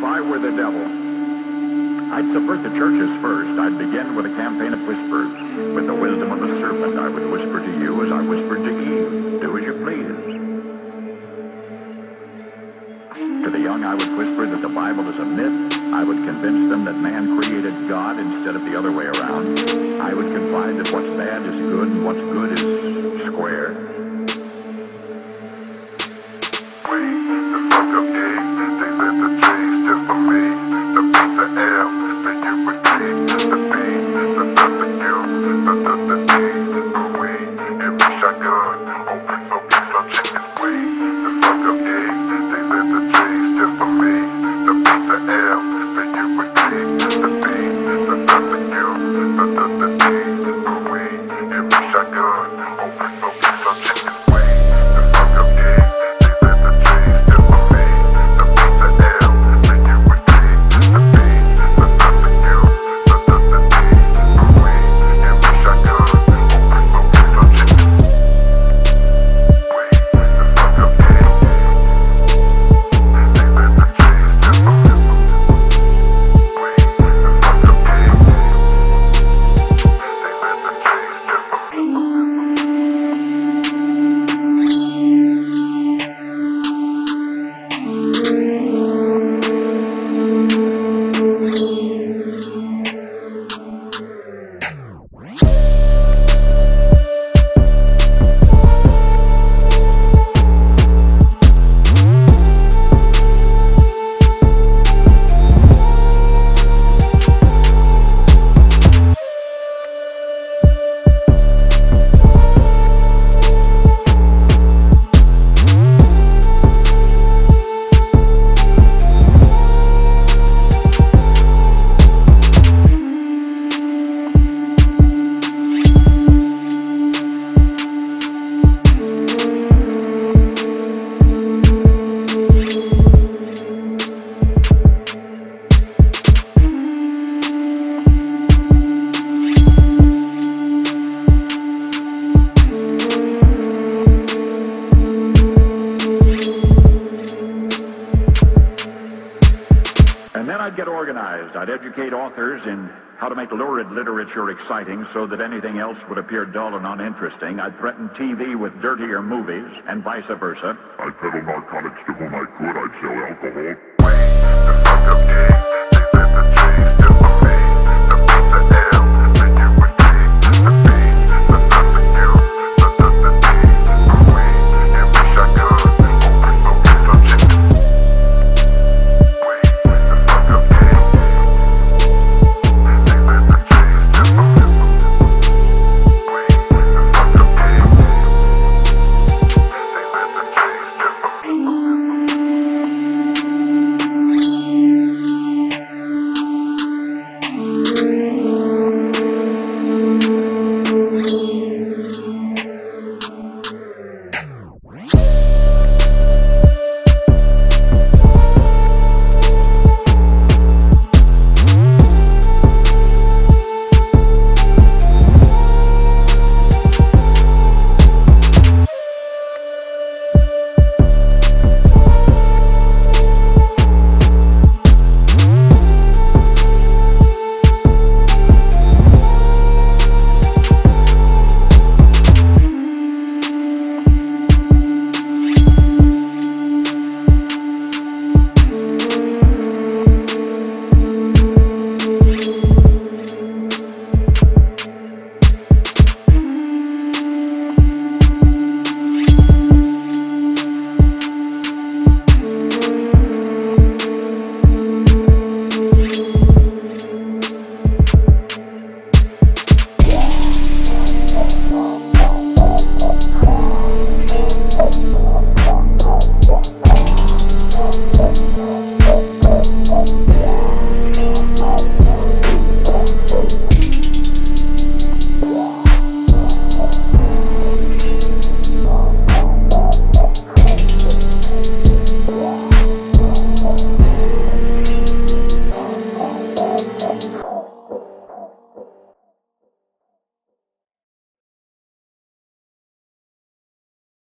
I were the devil, I'd subvert the churches first. I'd begin with a campaign of whispers. With the wisdom of the serpent, I would whisper to you as I whispered to Eve, do as you please. To the young, I would whisper that the Bible is a myth. I would convince them that man created God instead of the other way around. I would confide that what's bad is good and what's good is square. And then I'd get organized. I'd educate authors in how to make lurid literature exciting so that anything else would appear dull and uninteresting. I'd threaten TV with dirtier movies and vice versa. I'd peddle narcotics to whom I could. I'd sell alcohol.